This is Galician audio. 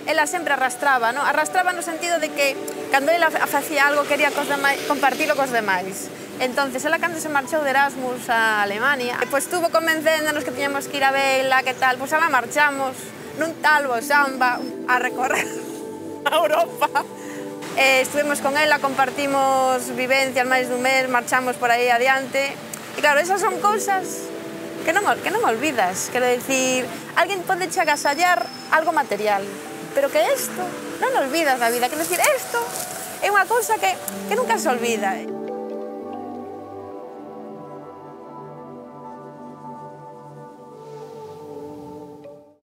ela sempre arrastraba, non? Arrastraba no sentido de que cando ela facía algo quería compartilo cos demais. Entonces, ela cando se marchou de Erasmus a Alemania, pois estuvo convencéndonos que tiñamos que ir a vela, que tal, pois ala marchamos nun talbo samba a recorrer a Europa. Estuvemos con ela, compartimos vivencias máis dun mes, marchamos por aí adiante. E claro, esas son cousas que non olvidas. Quero dicir, alguén pode che agasallar algo material, pero que isto non olvidas da vida. Quero dicir, isto é unha cousa que nunca se olvida.